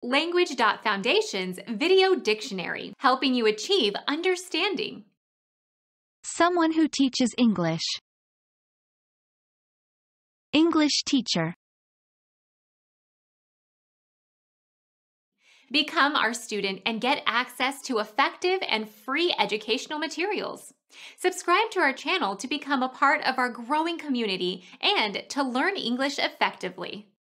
Language.Foundation's Video Dictionary, helping you achieve understanding. Someone who teaches English. English teacher. Become our student and get access to effective and free educational materials. Subscribe to our channel to become a part of our growing community and to learn English effectively.